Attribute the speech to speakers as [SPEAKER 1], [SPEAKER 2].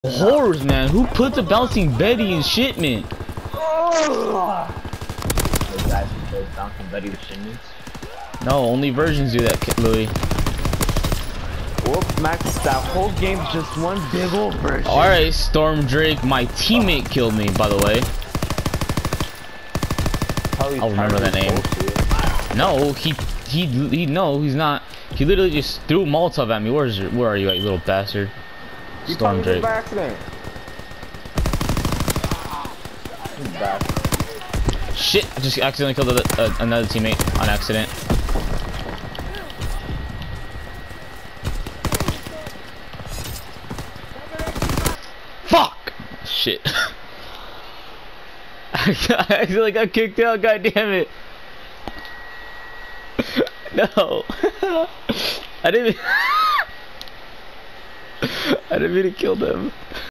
[SPEAKER 1] Horrors, man. Who put the bouncing Betty in shipment?
[SPEAKER 2] Those guys who play bouncing Betty with shipments.
[SPEAKER 1] No, only versions do that, Louis.
[SPEAKER 3] Whoop, Max, that whole game's just one big old version.
[SPEAKER 1] Alright, Storm Drake. My teammate killed me, by the way. I'll remember that name. No, no, he's not. He literally just threw Molotov at me. Where are you at, you little bastard? Storm Drake.
[SPEAKER 3] By accident.
[SPEAKER 1] Shit, I just accidentally killed another teammate on accident. Fuck! Shit. I accidentally got kicked out, god damn it. No. I didn't mean to kill them.